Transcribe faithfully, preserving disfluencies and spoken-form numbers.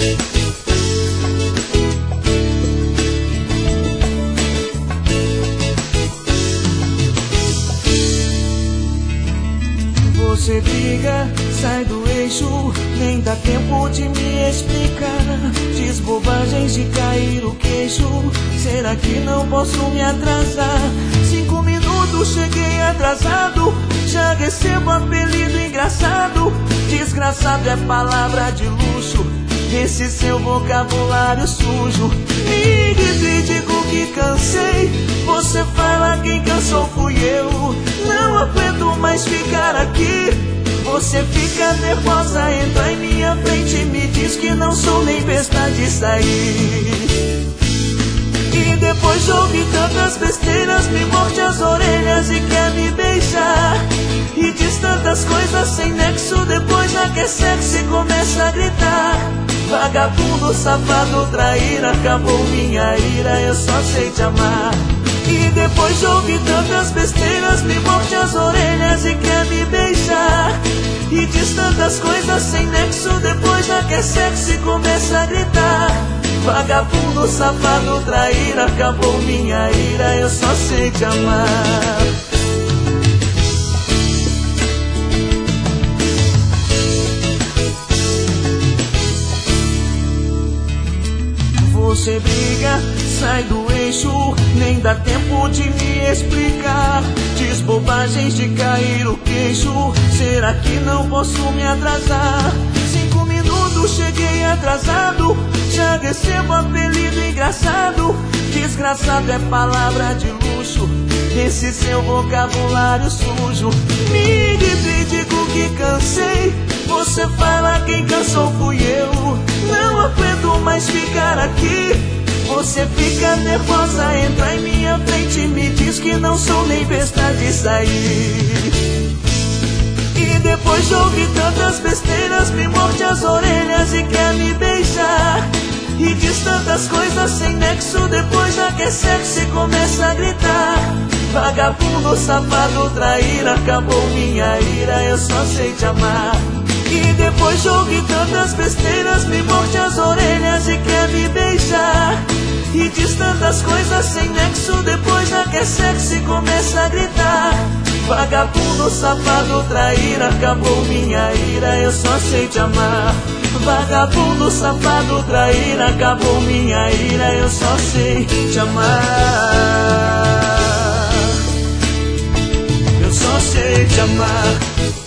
Você briga, sai do eixo, nem dá tempo de me explicar. Diz bobagens de cair o queixo, será que não posso me atrasar? Cinco minutos cheguei atrasado, já recebo apelido engraçado. Desgraçado é palavra de luxo, esse seu vocabulário sujo. Me grite, digo que cansei, você fala quem cansou fui eu. Não aguento mais ficar aqui, você fica nervosa, entra em minha frente e me diz que não sou nem besta de sair. E depois de ouvir tantas besteiras, me morde as orelhas e quer me beijar. E diz tantas coisas sem nexo, depois já quer sexo e começa a gritar. Vagabundo, safado, traíra, acabou minha ira, eu só sei te amar. E depois de ouvir tantas besteiras, me morde as orelhas e quer me beijar. E diz tantas coisas sem nexo, depois já quer sexo e começa a gritar. Vagabundo, safado, traíra, acabou minha ira, eu só sei te amar. Você briga, sai do eixo, nem dá tempo de me explicar. Diz bobagens de cair o queixo, será que não posso me atrasar? Cinco minutos cheguei atrasado, já recebo apelido engraçado. Desgraçado é palavra de luxo, esse seu vocabulário sujo. Me grite, digo que cansei, você fala quem cansou fui eu. Não aguento mais ficar aqui, você fica nervosa, entra em minha frente e me diz que não sou nem besta de sair. E depois de ouvir tantas besteiras, me morde as orelhas e quer me beijar. E diz tantas coisas sem nexo, depois já quer sexo e começa a gritar. Vagabundo, safado, traíra, acabou minha ira, eu só sei te amar. E depois de ouvir tantas besteiras, me morde as orelhas e quer me beijar. E diz tantas coisas sem nexo, depois já quer sexo e começa a gritar. Vagabundo, safado, traíra, acabou minha ira, eu só sei te amar. Vagabundo, safado, traíra, acabou minha ira, eu só sei te amar. Eu só sei te amar.